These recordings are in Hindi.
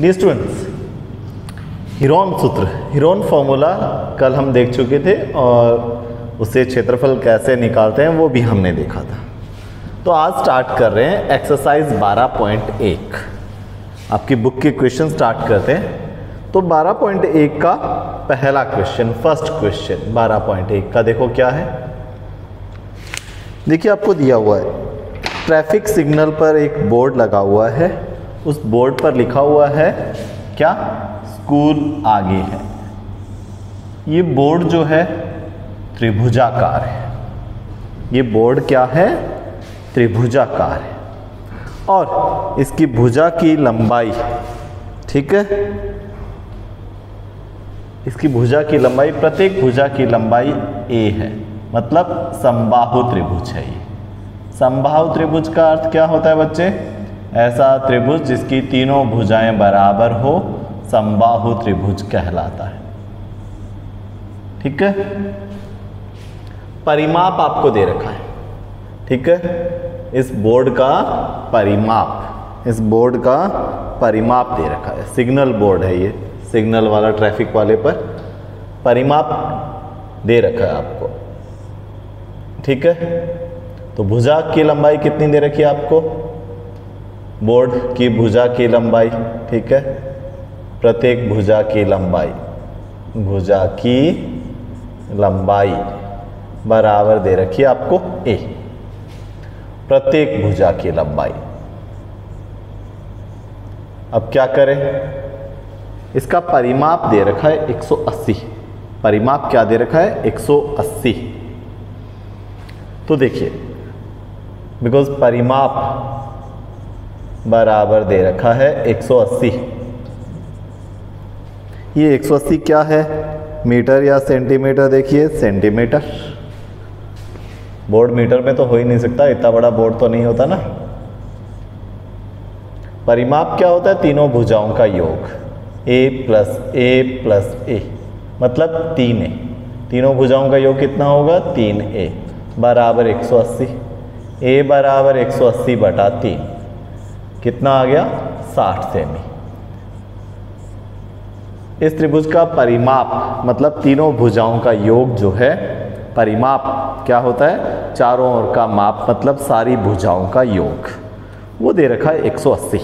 डियर स्टूडेंट्स, हीरोन सूत्र, हीरोन फॉर्मूला कल हम देख चुके थे और उससे क्षेत्रफल कैसे निकालते हैं वो भी हमने देखा था। तो आज स्टार्ट कर रहे हैं एक्सरसाइज 12.1। आपकी बुक के क्वेश्चन स्टार्ट करते हैं। तो 12.1 का पहला क्वेश्चन, फर्स्ट क्वेश्चन 12.1 का देखो क्या है। देखिए आपको दिया हुआ है ट्रैफिक सिग्नल पर एक बोर्ड लगा हुआ है, उस बोर्ड पर लिखा हुआ है क्या, स्कूल आगे है। ये बोर्ड जो है त्रिभुजाकार है, ये बोर्ड क्या है, त्रिभुजाकार है और इसकी भुजा की लंबाई, ठीक है, इसकी भुजा की लंबाई, प्रत्येक भुजा की लंबाई a है, मतलब समबाहु त्रिभुज है। ये समबाहु त्रिभुज का अर्थ क्या होता है बच्चे, ऐसा त्रिभुज जिसकी तीनों भुजाएं बराबर हो, समबाहु त्रिभुज कहलाता है। ठीक है, परिमाप आपको दे रखा है, ठीक है, इस बोर्ड का परिमाप, इस बोर्ड का परिमाप दे रखा है। सिग्नल बोर्ड है ये, सिग्नल वाला, ट्रैफिक वाले पर परिमाप दे रखा है आपको। ठीक है, तो भुजा की लंबाई कितनी दे रखी है आपको, बोर्ड की भुजा की लंबाई, ठीक है, प्रत्येक भुजा की लंबाई, भुजा की लंबाई बराबर दे रखी है आपको a, प्रत्येक भुजा की लंबाई। अब क्या करें, इसका परिमाप दे रखा है 180, परिमाप क्या दे रखा है 180। तो देखिए, बिकॉज परिमाप बराबर दे रखा है 180, ये 180 क्या है, मीटर या सेंटीमीटर, देखिए सेंटीमीटर। बोर्ड मीटर में तो हो ही नहीं सकता, इतना बड़ा बोर्ड तो नहीं होता ना। परिमाप क्या होता है, तीनों भुजाओं का योग, a plus a plus a, मतलब 3a, तीनों भुजाओं का योग कितना होगा, 3a बराबर 180। a बराबर 180 बटा 3, कितना आ गया, 60 सेमी। इस त्रिभुज का परिमाप मतलब तीनों भुजाओं का योग जो है, परिमाप क्या होता है, चारों ओर का माप मतलब सारी भुजाओं का योग, वो दे रखा है 180।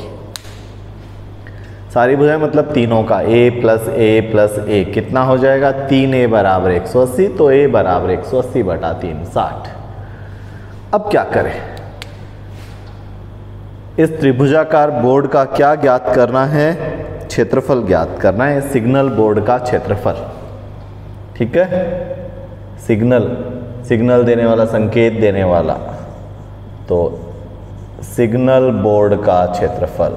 सारी भुजाएं मतलब तीनों का, a प्लस a कितना हो जाएगा, 3a बराबर 180, तो a बराबर 180 बटा 3, 60। अब क्या करें, इस त्रिभुजाकार बोर्ड का क्या ज्ञात करना है, क्षेत्रफल ज्ञात करना है, सिग्नल बोर्ड का क्षेत्रफल। ठीक है, सिग्नल देने वाला, संकेत देने वाला, तो सिग्नल बोर्ड का क्षेत्रफल,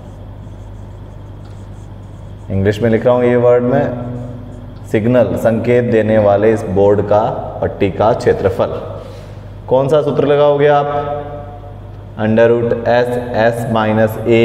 इंग्लिश में लिख रहा हूं ये वर्ड में, सिग्नल संकेत देने वाले इस बोर्ड का, पट्टी का क्षेत्रफल। कौन सा सूत्र लगाओगे आप, under root S minus A,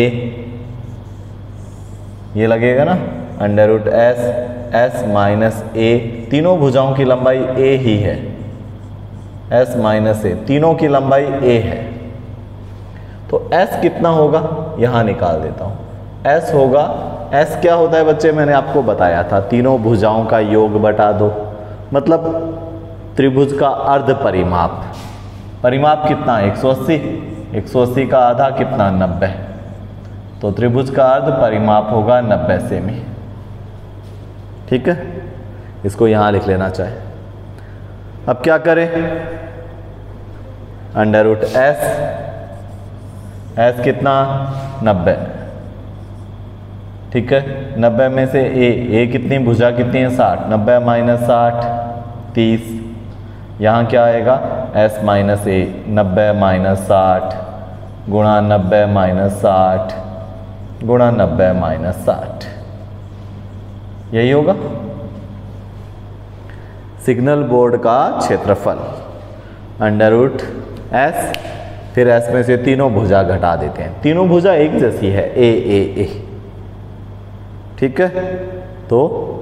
ये लगेगा ना, under root S minus A, तीनों भुजाओं की लंबाई a ही है, s माइनस ए, तीनों की लंबाई a है। तो s कितना होगा, यहां निकाल देता हूं। s होगा, s क्या होता है बच्चे, मैंने आपको बताया था, तीनों भुजाओं का योग बटा 2, मतलब त्रिभुज का अर्ध परिमाप। परिमाप कितना, 180, 180 का आधा कितना, 90, तो त्रिभुज का अर्ध परिमाप होगा 90 सेमी। ठीक है, इसको यहां लिख लेना चाहे। अब क्या करें, अंडर रूट एस कितना, 90, ठीक है, 90 में से a कितनी, भुजा कितनी है, 60, 90 माइनस 60, 30, यहाँ क्या आएगा, s माइनस a, 90 माइनस 60 गुणा 90 माइनस 60 गुणा 90 माइनस 60, यही होगा सिग्नल बोर्ड का क्षेत्रफल। अंडर रूट एस, फिर एस में से तीनों भुजा घटा देते हैं, तीनों भुजा एक जैसी है, a। ठीक है, तो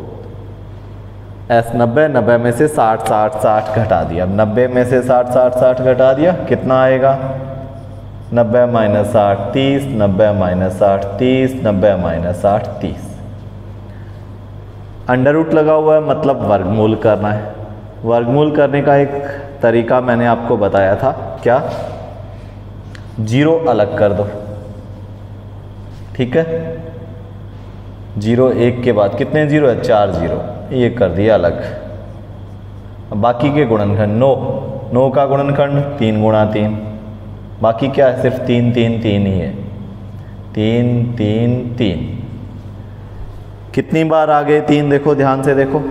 एस 90 में से 60 घटा दिया, 90 में से 60 घटा दिया, कितना आएगा, 90 minus 8 30, 90 minus 8 30, 90 minus 8 30। Under root लगा हुआ है मतलब वर्गमूल करना है। वर्गमूल करने का एक तरीका मैंने आपको बताया था, क्या? जीरो अलग कर दो, ठीक है। जीरो एक के बाद कितने जीरो है? 4 जीरो, ये कर दिया अलग। अब बाकी के गुणनखंड 9 का गुणनखंड 3 गुणा 3, बाकी क्या है? सिर्फ 3 3 3 ही है। 3 3 3। कितनी बार आ गए 3? देखो ध्यान से देखो,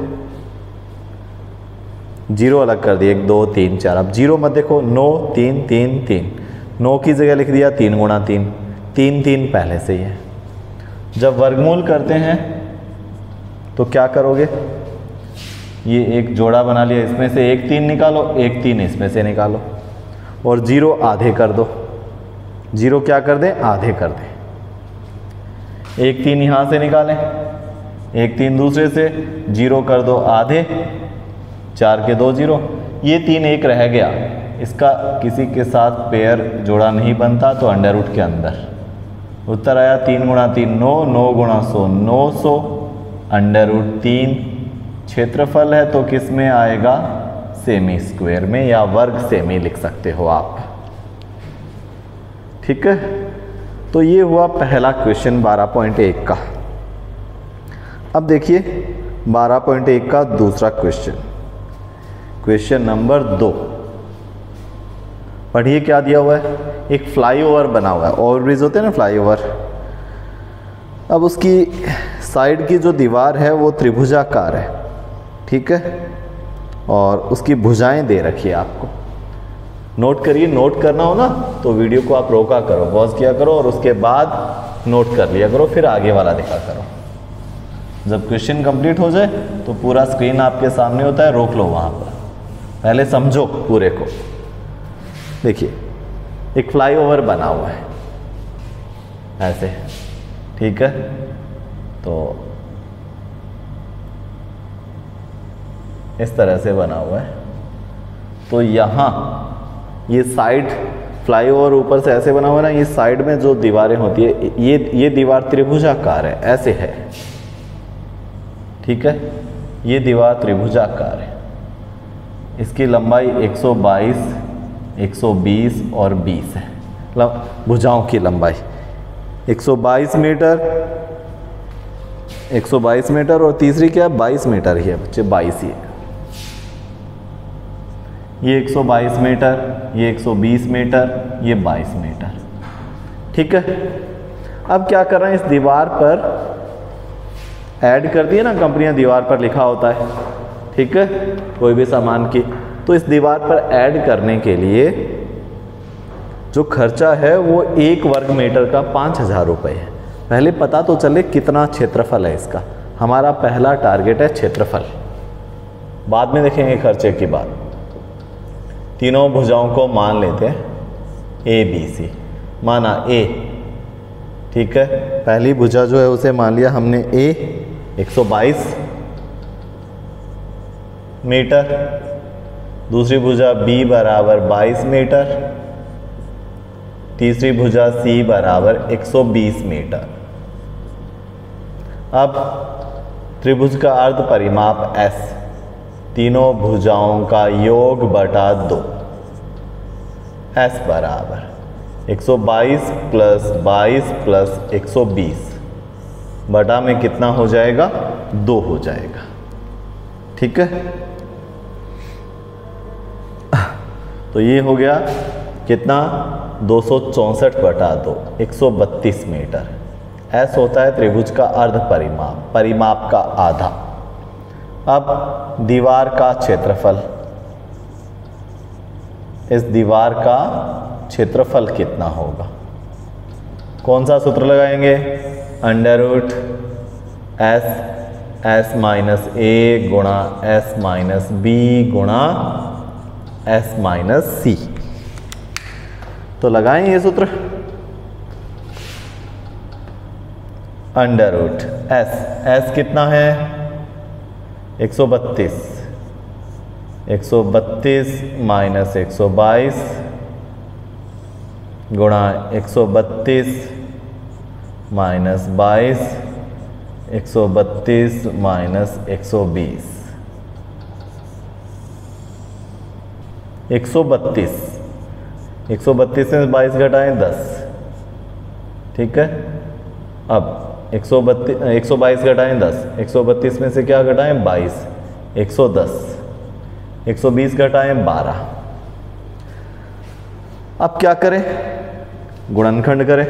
जीरो अलग कर दिए, 1 2 3 4। अब जीरो मत देखो, 9 3 3 3, 9 की जगह लिख दिया 3 गुणा 3, 3 3 पहले से ही है। जब वर्गमूल करते हैं तो क्या करोगे? ये एक जोड़ा बना लिया, इसमें से एक 3 निकालो, एक 3 इसमें से निकालो, और जीरो आधे कर दो। जीरो क्या कर दें? आधे कर दें। एक 3 यहाँ से निकालें, एक 3 दूसरे से, जीरो कर दो आधे, 4 के 2 जीरो, ये 3 एक रह गया, इसका किसी के साथ पेयर जोड़ा नहीं बनता, तो अंडर रूट के अंदर। उत्तर आया 3 गुणा 3 9, 9 गुणा 100 900, अंडर रूट 3। क्षेत्रफल है तो किस में आएगा? सेमी स्क्वायर में, या वर्ग सेमी लिख सकते हो आप, ठीक है। तो ये हुआ पहला क्वेश्चन 12.1 का। अब देखिए 12.1 का दूसरा क्वेश्चन, क्वेश्चन नंबर 2। पढ़िए क्या दिया हुआ है? एक फ्लाईओवर बना हुआ है, ओवरब्रिज होते हैं ना फ्लाईओवर। अब उसकी साइड की जो दीवार है वो त्रिभुजाकार है, ठीक है, और उसकी भुजाएं दे रखी है आपको। नोट करिए, नोट करना हो ना तो वीडियो को आप रोका करो, पॉज किया करो, और उसके बाद नोट कर लिया करो, फिर आगे वाला देखा करो। जब क्वेश्चन कंप्लीट हो जाए तो पूरा स्क्रीन आपके सामने होता है, रोक लो वहाँ पर, पहले समझो पूरे को। देखिए एक फ्लाईओवर बना हुआ है ऐसे, ठीक है, तो इस तरह से बना हुआ है। तो यहाँ ये साइड फ्लाईओवर ऊपर से ऐसे बना हुआ है ना, ये साइड में जो दीवारें होती है, ये दीवार त्रिभुजाकार है, ऐसे है, ठीक है, ये दीवार त्रिभुजाकार है। इसकी लंबाई 122, 120 और 20 है, भुजाओं की लंबाई 122 मीटर, 122 मीटर, और तीसरी क्या है? 22 मीटर ही है बच्चे, 22 ही है। ये 122 मीटर, ये 120 मीटर, ये 22 मीटर, ठीक है। अब क्या कर रहे हैं? इस दीवार पर ऐड कर दिए ना, कंपनियां दीवार पर लिखा होता है, ठीक है, कोई भी सामान की। तो इस दीवार पर ऐड करने के लिए जो खर्चा है वो 1 वर्ग मीटर का 5000 रुपये है। पहले पता तो चले कितना क्षेत्रफल है इसका। हमारा पहला टारगेट है क्षेत्रफल, बाद में देखेंगे खर्चे की बात। तीनों भुजाओं को मान लेते हैं ए बी सी। माना ए, ठीक है, पहली भुजा जो है उसे मान लिया हमने ए 122 मीटर, दूसरी भुजा बी बराबर 22 मीटर, तीसरी भुजा सी बराबर 120 मीटर। अब त्रिभुज का अर्ध परिमाप एस, तीनों भुजाओं का योग बटा 2, एस बराबर 122 प्लस 22 प्लस 120 बटा में कितना हो जाएगा? 2 हो जाएगा, ठीक है। तो ये हो गया कितना? 264 बटा 2, 132 मीटर। एस होता है त्रिभुज का अर्ध परिमाप, परिमाप का आधा। अब दीवार का क्षेत्रफल, इस दीवार का क्षेत्रफल कितना होगा? कौन सा सूत्र लगाएंगे? Under root S minus A गुणा एस माइनस बी गुणा एस माइनस सी। तो लगाएं ये सूत्र, अंडर रूट एस कितना है? 132, 132 माइनस 122 गुणा 132 माइनस 22, 132 माइनस 120, 132 में 22 घटाएं 10, ठीक है। अब 122 घटाएं 10, 132 में से क्या घटाएं 22, 110, 120 घटाएं 12। अब क्या करें, गुणनखंड करें,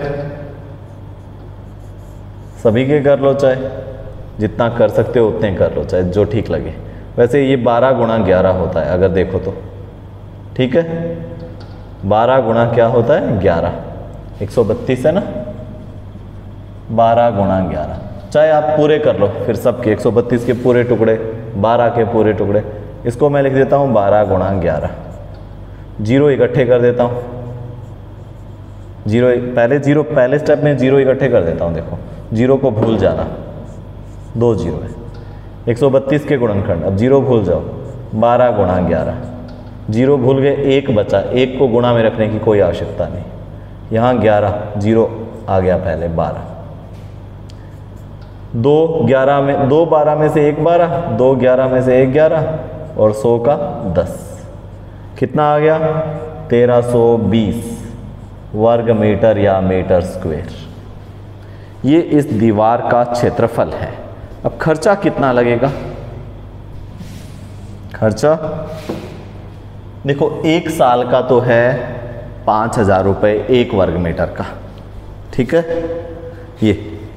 सभी के कर लो, चाहे जितना कर सकते हो उतने कर लो, चाहे जो ठीक लगे। वैसे ये 12 गुणा 11 होता है अगर देखो तो, ठीक है। 12 गुणा क्या होता है 11, 132 है ना, 12 गुणा 11, चाहे आप पूरे कर लो फिर सबके, 132 के पूरे टुकड़े, 12 के पूरे टुकड़े। इसको मैं लिख देता हूँ 12 गुणा 11। जीरो इकट्ठे कर देता हूँ, पहले स्टेप में जीरो इकट्ठे कर देता हूँ। देखो जीरो को भूल जाना, 2 जीरो है। 132 के गुणनखंड, अब जीरो भूल जाओ, 12 गुणा 11, जीरो भूल गए, 1 बचा, 1 को गुणा में रखने की कोई आवश्यकता नहीं। यहाँ 11, जीरो आ गया पहले, 12, 2 12 में से 1 12, 2 11 में से 1 11 और 100 का 10, कितना आ गया 1320 वर्ग मीटर या मीटर स्क्वायर। ये इस दीवार का क्षेत्रफल है। अब खर्चा कितना लगेगा, खर्चा देखो 1 साल का तो है 5000 रुपये 1 वर्ग मीटर का, ठीक है। ये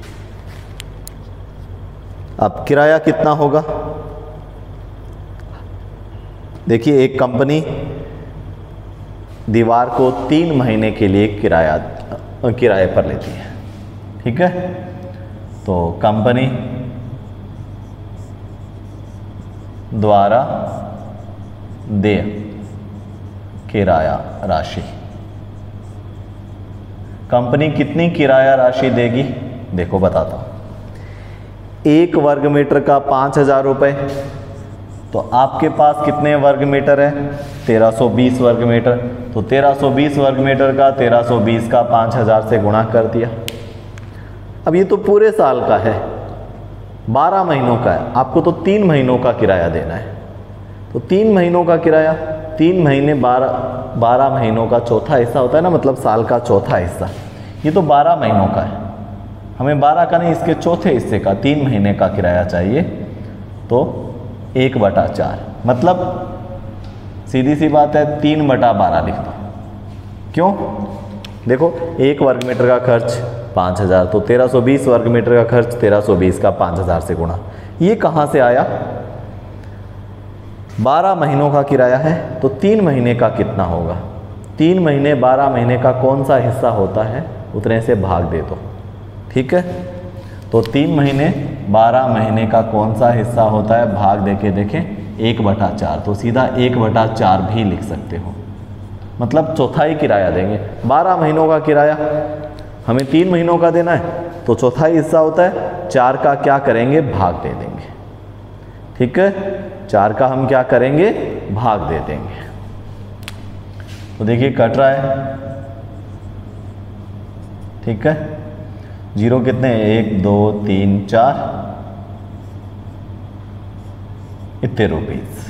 अब किराया कितना होगा, देखिए एक कंपनी दीवार को 3 महीने के लिए किराए पर लेती है, ठीक है। तो कंपनी द्वारा देय किराया राशि, कंपनी कितनी किराया राशि देगी, देखो बताता हूं। 1 वर्ग मीटर का 5000 रुपये, तो आपके पास कितने वर्ग मीटर है 1320 वर्ग मीटर, तो 1320 वर्ग मीटर का 1320 का 5000 से गुणा कर दिया। अब ये तो पूरे साल का है, 12 महीनों का है, आपको तो 3 महीनों का किराया देना है। तो 3 महीनों का किराया, 3 महीने 12 महीनों का चौथा हिस्सा होता है ना, मतलब साल का चौथा हिस्सा। ये तो 12 महीनों का है, हमें 12 का नहीं इसके चौथे हिस्से का 3 महीने का किराया चाहिए। तो 1/4, मतलब सीधी सी बात है 3/12 लिख दो। क्यों, देखो 1 वर्ग मीटर का खर्च 5000, तो 1320 वर्ग मीटर का खर्च 1320 का 5000 से गुणा। ये कहाँ से आया, 12 महीनों का किराया है, तो 3 महीने का कितना होगा, 3 महीने 12 महीने का कौन सा हिस्सा होता है उतने से भाग दे दो, ठीक है। तो 3 महीने 12 महीने का कौन सा हिस्सा होता है, भाग देके देखें 1/4, तो सीधा 1/4 भी लिख सकते हो, मतलब चौथाई किराया देंगे। 12 महीनों का किराया हमें 3 महीनों का देना है, तो चौथाई हिस्सा होता है, 4 का क्या करेंगे भाग दे देंगे, ठीक है। 4 का हम क्या करेंगे भाग दे देंगे। तो देखिए कट रहा है, ठीक है। जीरो कितने 1 2 3 4, इतने रुपीज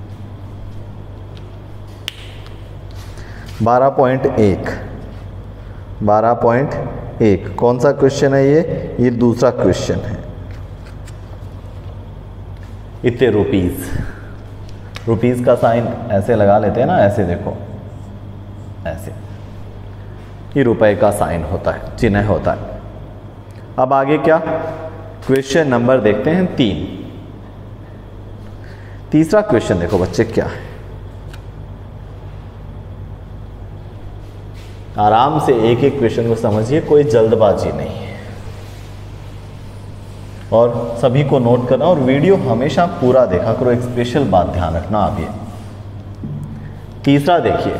12.1 कौन सा क्वेश्चन है ये दूसरा क्वेश्चन है। इतने रुपीज का साइन ऐसे लगा लेते हैं ना, ऐसे देखो ऐसे, ये रुपए का साइन होता है, चिन्ह होता है। अब आगे क्या, क्वेश्चन नंबर देखते हैं 3। तीसरा क्वेश्चन देखो बच्चे क्या है, आराम से एक एक क्वेश्चन को समझिए, कोई जल्दबाजी नहीं है, और सभी को नोट करना, और वीडियो हमेशा पूरा देखा करो। एक स्पेशल बात ध्यान रखना आप, ये तीसरा देखिए,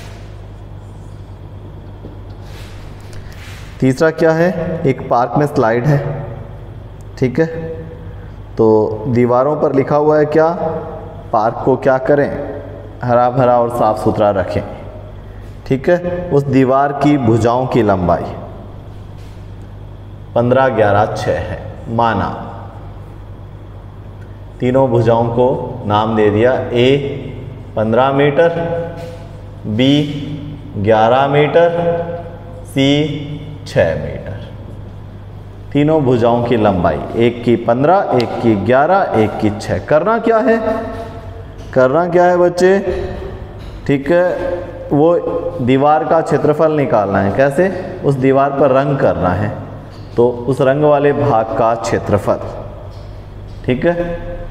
तीसरा क्या है, एक पार्क में स्लाइड है, ठीक है। तो दीवारों पर लिखा हुआ है क्या, पार्क को क्या करें, हरा भरा और साफ सुथरा रखें। ठीक है, उस दीवार की भुजाओं की लंबाई 15, 11, 6 है माना। तीनों भुजाओं को नाम दे दिया, A 15 metre, B 11 metre, C 6 metre. तीनों भुजाओं की लंबाई, एक की 15, एक की 11, एक की 6। करना क्या है, करना क्या है बच्चे, ठीक है, वो दीवार का क्षेत्रफल निकालना है। कैसे, उस दीवार पर रंग करना है, तो उस रंग वाले भाग का क्षेत्रफल। ठीक है,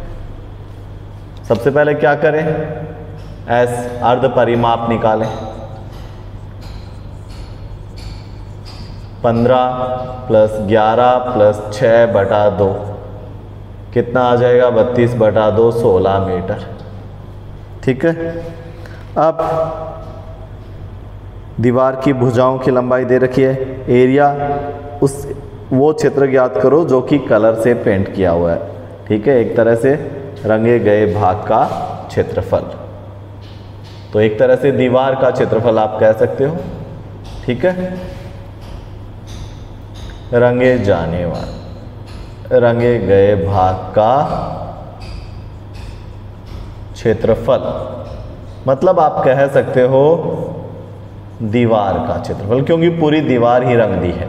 सबसे पहले क्या करें, एस अर्ध परिमाप निकालें। 15 + 11 + 6/2 कितना आ जाएगा, 32/2, 16 मीटर। ठीक है, अब दीवार की भुजाओं की लंबाई दे रखी है, एरिया उस वो क्षेत्र ज्ञात करो जो कि कलर से पेंट किया हुआ है। ठीक है, एक तरह से रंगे गए भाग का क्षेत्रफल। तो एक तरह से दीवार का क्षेत्रफल आप कह सकते हो। ठीक है, रंगे जाने वाले, रंगे गए भाग का क्षेत्रफल, मतलब आप कह सकते हो दीवार का क्षेत्रफल, क्योंकि पूरी दीवार ही रंग दी है।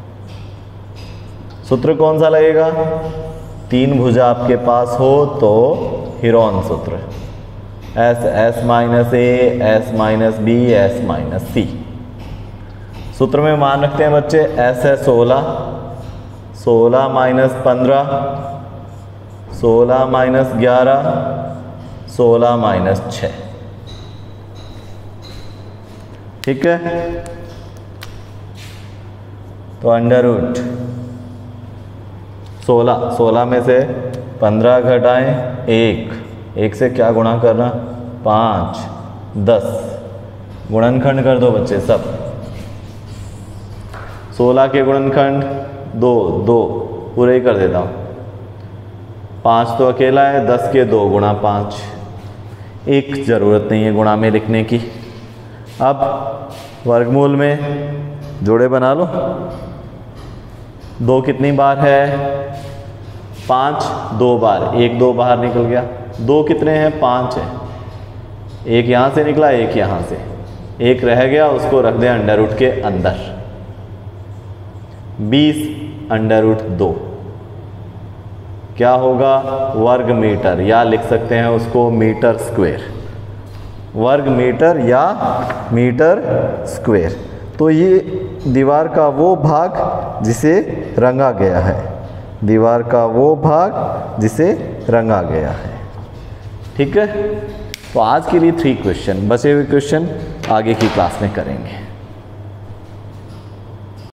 सूत्र कौन सा लगेगा, 3 भुजा आपके पास हो तो हीरोन सूत्र, S S - A S - B S - C। सूत्र में मान रखते हैं बच्चे, S है 16, 16 - 15, 16 - 11, 16 - 6। ठीक है, तो अंडर रूट 16 में से 15 घटाएं 1 से क्या गुणा करना, 5, 10 गुणनखंड कर दो बच्चे सब। 16 के गुणनखंड 2 पूरे ही कर देता हूँ। 5 तो अकेला है, 10 के 2 गुणा 5, एक ज़रूरत नहीं है गुणा में लिखने की। अब वर्गमूल में जोड़े बना लो। 2 कितनी बार है, 5 2 बार, 1 2 बाहर निकल गया। 2 कितने हैं, 5 है, एक यहाँ से निकला, एक यहाँ से, एक रह गया, उसको रख दें अंडर रूट के अंदर। 20 √ 2 क्या होगा, वर्ग मीटर, या लिख सकते हैं उसको मीटर स्क्वायर, वर्ग मीटर या मीटर स्क्वायर। तो ये दीवार का वो भाग जिसे रंगा गया है, दीवार का वो भाग जिसे रंगा गया है। ठीक है, तो आज के लिए 3 क्वेश्चन, बचे हुए क्वेश्चन आगे की क्लास में करेंगे।